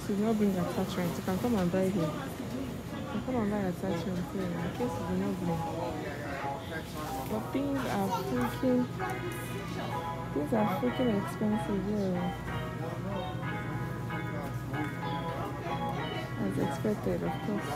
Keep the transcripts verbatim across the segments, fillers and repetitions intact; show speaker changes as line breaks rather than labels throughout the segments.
case you do not bring attachment, you can come and buy here. You can come and buy attachment here in case you do not bring. But things are freaking, things are freaking expensive here. As expected, of course.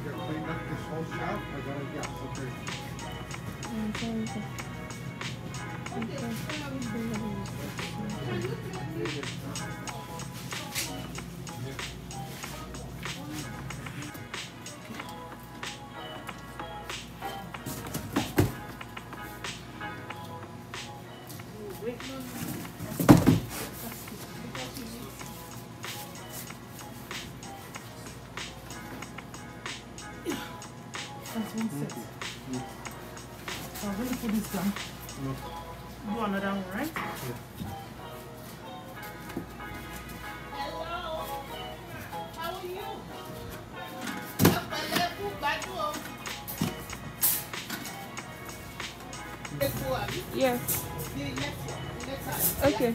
That's one set. So I'm going to put this down. No. Do another one, right? Yeah.
Hello. How are you?
Yes. Okay.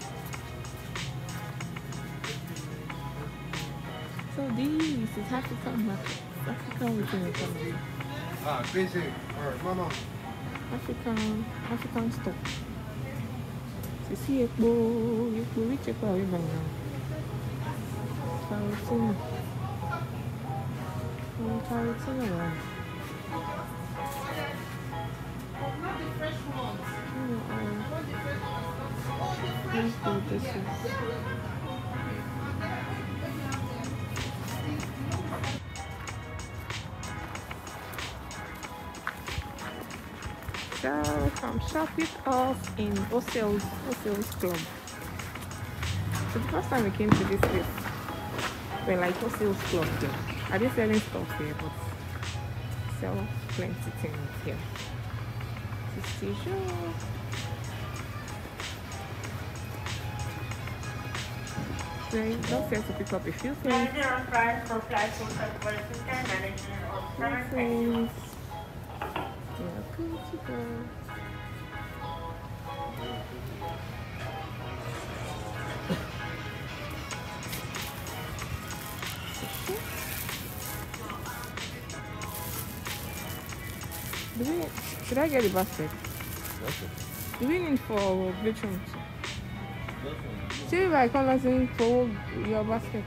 So this is African market. African weekend.
Ah, busy. Or mama.
African African stock. You see Ekpo, Ekpo, which Ekpo are we buying now? Carotene. Oh, carotene around.
Not the fresh ones.
Oh, oh.
Not the fresh ones. Oh, the
Let's
fresh
do this. Is. So come shop with us in Osales, Osales Club. So the first time we came to this place, we're like Osales Club here. I didn't sell any stuff here, but sell plenty things here. This is sure. So don't fail to pick up a few things. Few things. Yeah, good to go. Do we, should I get the basket?
Okay.
Do we need for bleaching? See if I come in for your basket.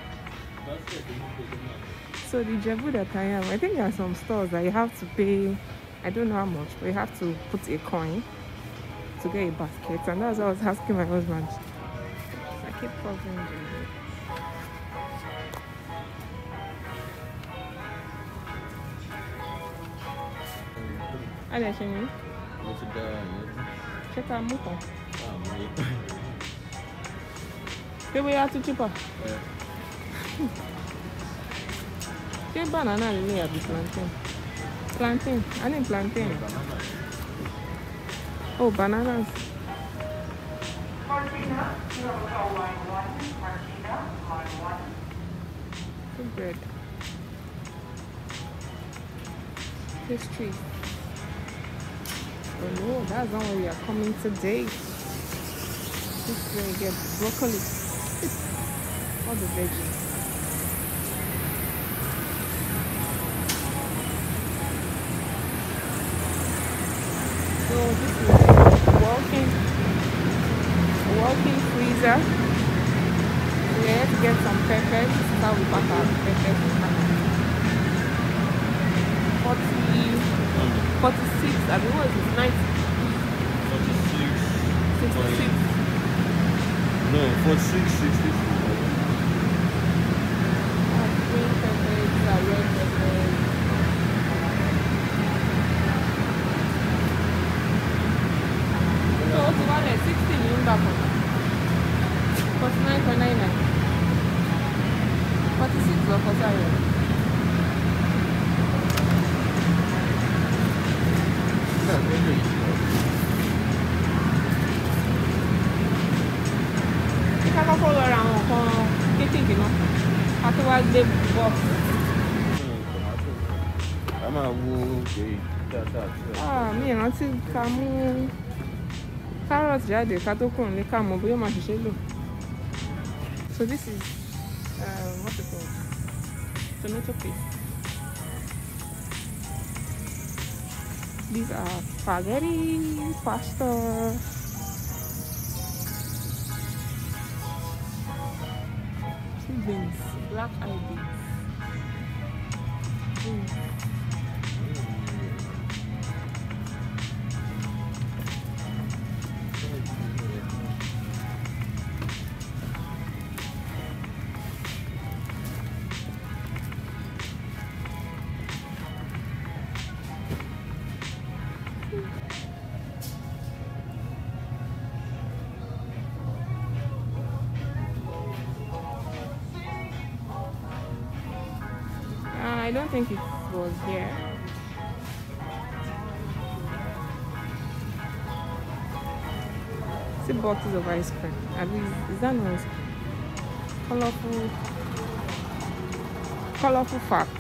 So the Jebu that I am, I think there are some stores that you have to pay, I don't know how much, but you have to put a coin to get a basket. And that's what I was asking my husband. I keep covering Jebu. How do you change? Check out Muton. Maybe you have to cheaper. Get banana really a bit plantain. Plantain. I need plantain. Oh, bananas. Good bread. Pastries. Oh no, that's not where we are coming today. This is where you get broccoli. All the veggies. So this is a walk-in, a walk-in freezer. We have to get some peppers. This is how we pack our peppers. forty, forty-six, I mean what is it, ninety?
forty-six.
sixty-six.
No, forty-six, sixty-six.
Green peppers, red peppers. So what's the one at sixty in back on? forty-nine point nine nine. forty-six or forty-seven? Ká kọ́kọ́ lọ ra àwọn nǹkan kéékèèké náà ká tó wá gbé bọ́ọ̀sì.
A máa wo òkè dáadáa.
Mi ìrántí ká mú kárọ̀tì jáde ká tó kúrò ní ká mọ̀ bóyá máa ṣiṣẹ́ lò. So this is um, what's it called? Tomato paste. These are spaghetti pasta. Two beans, black eyed beans. Mm. I don't think it was here. See boxes of ice cream. At least, is that not ice cream? Colorful, colorful facts.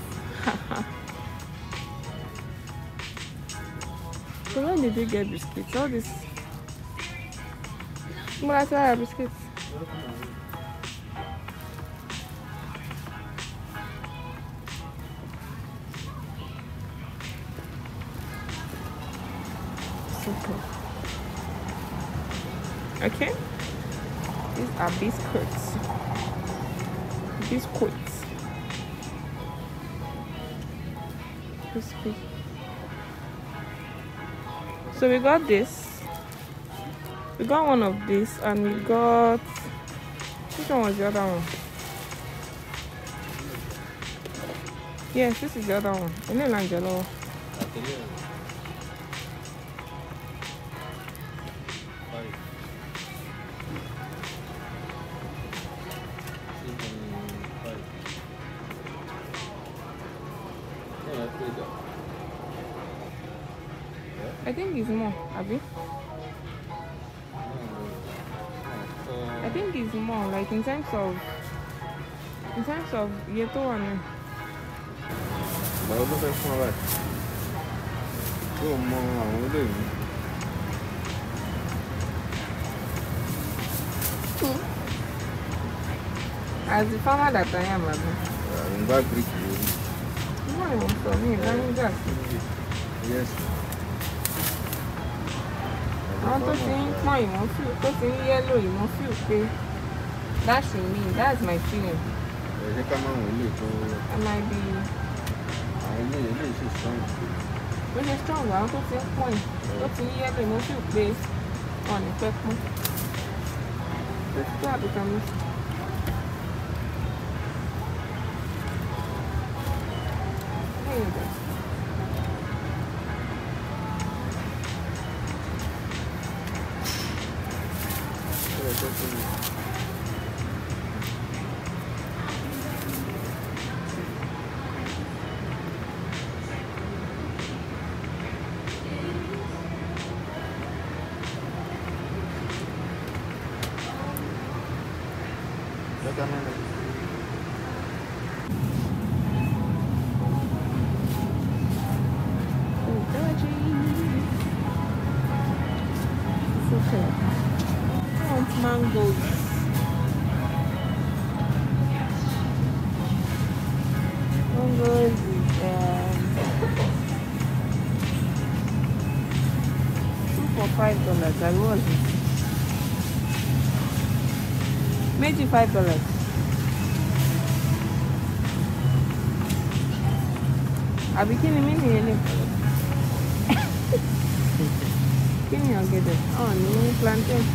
So when did you get biscuits? All this. But I saw your biscuits. Okay, these are biscuits. Biscuits. Biscuits. So we got this. We got one of this, and we got. Which one was the other one? Yes, this is the other one. I know Angelo. I think it's more, Abby. I think it's more, like in terms of, in terms of yeto and.
But what does it smell like? Oh, mom, what is it?
As the farmer that I am, Abby.
I'm back brick.
No, for me, I'm just.
Yes.
Àwọn tó ti ń pọ́n ìwọ̀n fíù tó ti ń yẹ́lò ìwọ̀n fíù pé that should mean that's my feeling.
Ẹ jẹ́ ká máa wọ̀ ilé tó.
I might be.
Àwọn ilé ilé ìṣe strong.
Ó ṣe strong àwọn tó ti ń pọ́n tó ti ń yẹ́lò ìwọ̀n fíù pé ọ̀nì pẹ́ pọ́n. Ó ti tó àbíkà mi. Lẹ́yìn ìgbà. Mangoes. Mangoes is um, two for five dollars. I was it. Maybe five dollars. I became a mini. Can you get it? Oh, no plantain.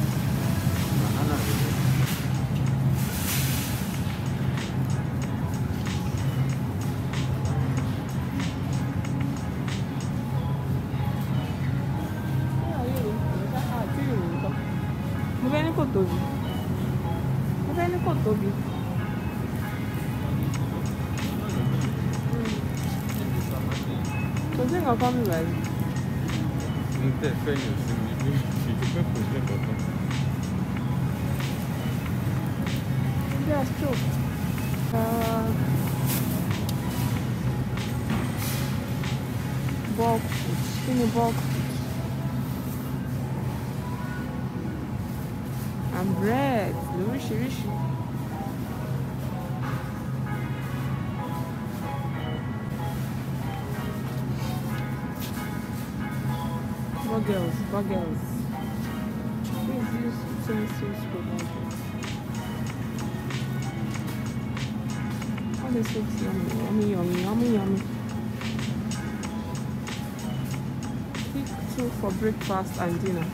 Mo fẹ́ ní kò tóbi. Mo fẹ́ ní kò tóbi. Kò sí nǹkan kan mi báyìí.
Ní tẹ́ fẹ́ yàn sí mi ní ìṣèjọba kò sí nǹkan kan.
That's true. Uh, bulk food. Give me bulk food. And bread. Lóríṣiríṣi. Burgers, burgers. Please use utensils provided. All this looks yummy, yummy, yummy, yummy, yummy. Quick two for breakfast and dinner.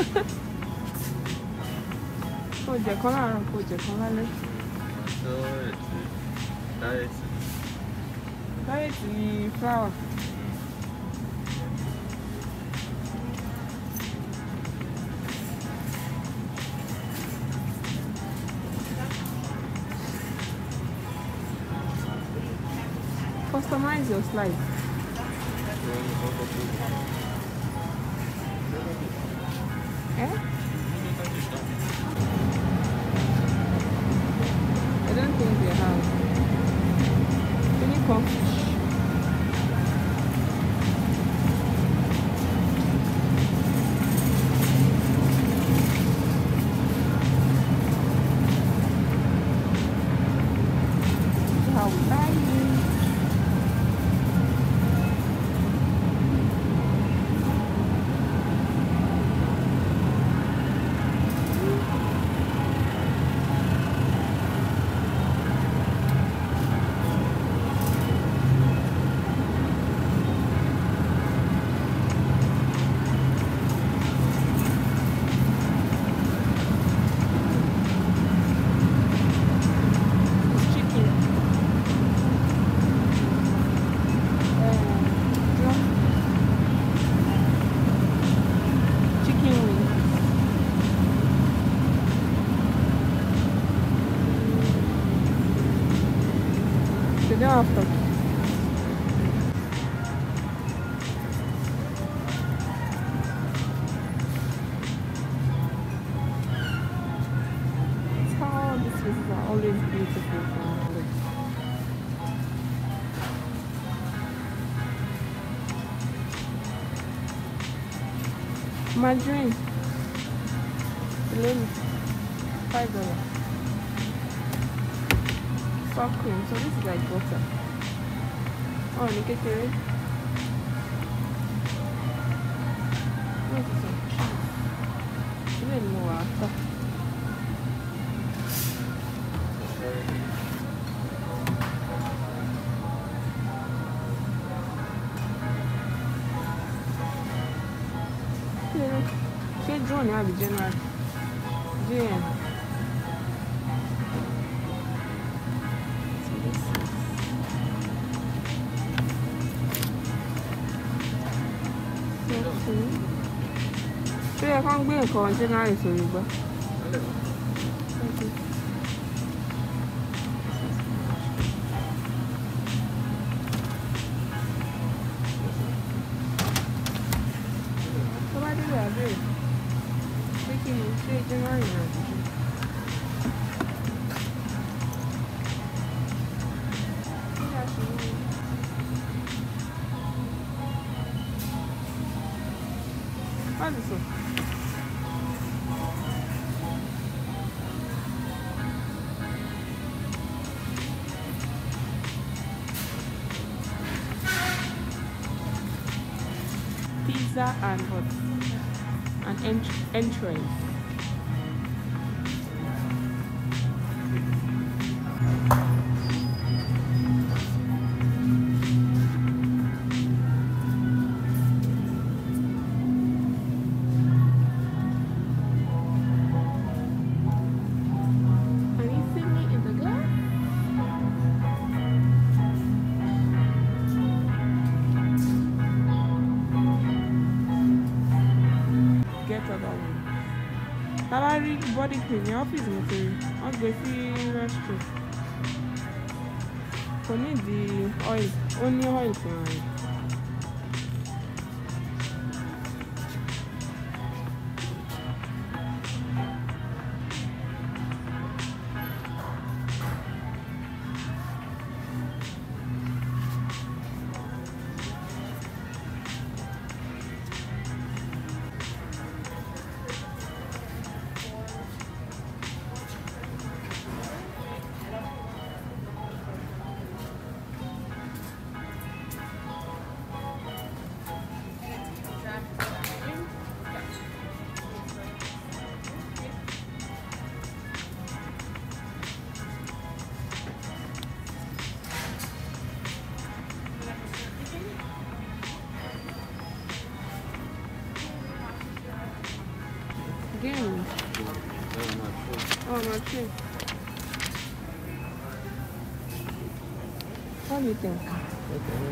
Oh, jẹ kan láàárọ̀, kò jẹ kan lálẹ́.
So it's diet.
Diet ni flour. Customize your slide. Eh? I don't think they have. Any fish? How are you? After. Oh, these places are always beautiful. Margarine, eleven, five dollars. Soft cream, so this is like butter. Oh, look at it. What is it? Cheese. Even more after. Ṣé June ni àbí January? June. Ṣé ẹ kàn gbé nǹkan January sórí gbá? Tó bá délé àbẹ̀rẹ̀ pé kí ni ṣé January náà ti ṣe? What is it? Pizza and what? An ent entrance. Tabari body cream ní ọ́fíìsì mo ti rí wọ́n gbé sí restroom kò ní di oil ó ní oil fúnra rẹ̀. Oh, my tree. What do you think?
Okay.